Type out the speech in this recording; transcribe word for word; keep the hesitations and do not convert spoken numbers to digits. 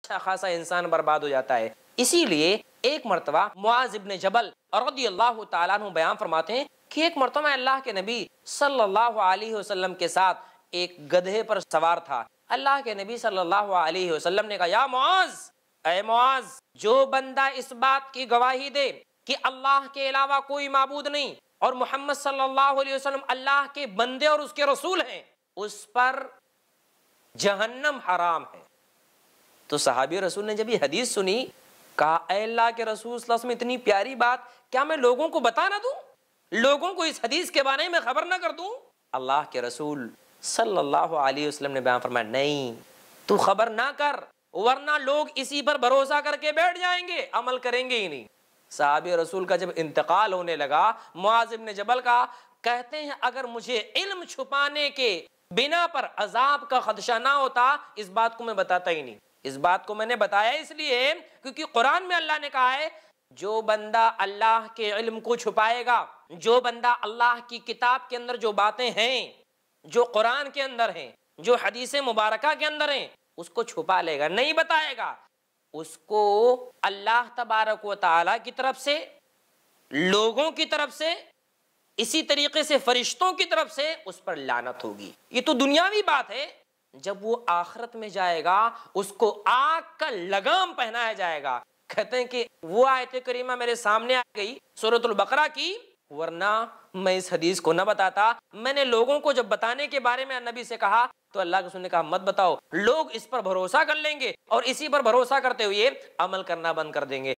اچھا خاصا انسان برباد ہو جاتا ہے۔ اسی لیے ایک مرتبہ معاذ ابن جبل رضی اللہ تعالیٰ عنہ بیان فرماتے ہیں کہ ایک مرتبہ اللہ کے نبی صلی اللہ علیہ وسلم کے ساتھ ایک گدھے پر سوار تھا۔ اللہ کے نبی صلی اللہ علیہ وسلم نے کہا یا معاذ، اے معاذ، جو بندہ اس بات کی گواہی دے کہ اللہ کے علاوہ کوئی معبود نہیں اور محمد صلی اللہ علیہ وسلم اللہ کے بندے اور اس کے رسول ہیں، اس پر جہنم حرام ہے۔ تو صحابی رسول نے جب یہ حدیث سنی کہا اے اللہ کے رسول صلی اللہ علیہ وسلم، اتنی پیاری بات کیا میں لوگوں کو بتا نہ دوں، لوگوں کو اس حدیث کے بارے میں خبر نہ کر دوں؟ اللہ کے رسول صلی اللہ علیہ وسلم نے بیان فرمایا نہیں، تو خبر نہ کر، ورنہ لوگ اسی پر بھروسہ کر کے بیٹھ جائیں گے، عمل کریں گے ہی نہیں۔ صحابی رسول کا جب انتقال ہونے لگا معاذ بن جبل کا، کہتے ہیں اگر مجھے علم چھپانے کے بنا پر عذاب کا خدشہ نہ ہوتا اس بات کو میں بتاتا ہی نہیں۔ اس بات کو میں نے بتایا اس لیے کیونکہ قرآن میں اللہ نے کہا ہے جو بندہ اللہ کے علم کو چھپائے گا، جو بندہ اللہ کی کتاب کے اندر جو باتیں ہیں، جو قرآن کے اندر ہیں، جو حدیث مبارکہ کے اندر ہیں، اس کو چھپا لے گا، نہیں بتائے گا، اس کو اللہ تبارک و تعالی کی طرف سے، لوگوں کی طرف سے، اسی طریقے سے فرشتوں کی طرف سے اس پر لعنت ہوگی۔ یہ تو دنیاوی بات ہے، جب وہ آخرت میں جائے گا اس کو آگ کا لگام پہنایا جائے گا۔ کہتے ہیں کہ وہ آیت کریمہ میرے سامنے آ گئی سورۃ البقرہ کی، ورنہ میں اس حدیث کو نہ بتاتا۔ میں نے لوگوں کو جب بتانے کے بارے میں نبی سے کہا تو اللہ کے رسول نے کہا مت بتاؤ، لوگ اس پر بھروسہ کر لیں گے اور اسی پر بھروسہ کرتے ہوئے عمل کرنا بند کر دیں گے۔